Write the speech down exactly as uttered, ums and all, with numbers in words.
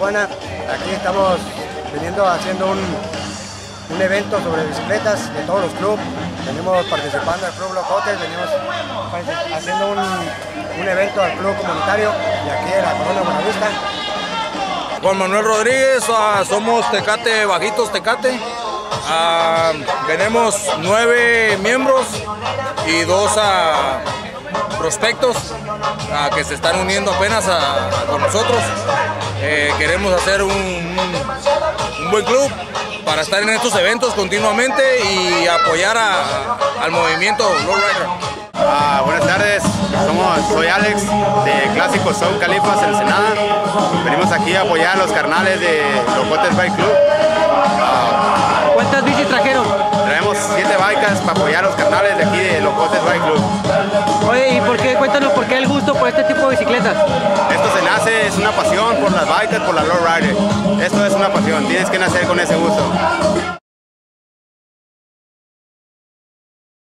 Tijuana. Aquí estamos viniendo haciendo un, un evento sobre bicicletas de todos los clubes. Venimos participando al Club Locotes, venimos haciendo un, un evento al club comunitario de aquí de la Colonia Buenavista. Juan Manuel Rodríguez, uh, somos Tecate Bajitos Tecate. Uh, tenemos nueve miembros y dos uh, prospectos uh, que se están uniendo apenas a, a, con nosotros. Eh, queremos hacer un, un, un buen club para estar en estos eventos continuamente y apoyar a, a, al movimiento Lowrider. Uh, buenas tardes, Somos, soy Alex de Clásico Son Califas Ensenada. Venimos aquí a apoyar a los carnales de Locotes Bike Club. Uh, ¿Cuántas bicis trajeron? Traemos siete bikes para apoyar a los carnales de aquí de Locotes Bike Club. Oye, ¿y por qué? Cuéntanos por qué el gusto por este tipo de bicicletas. Esto se nace, es una pasión por las bikes, por la lowrider. Esto es una pasión, tienes que nacer con ese gusto.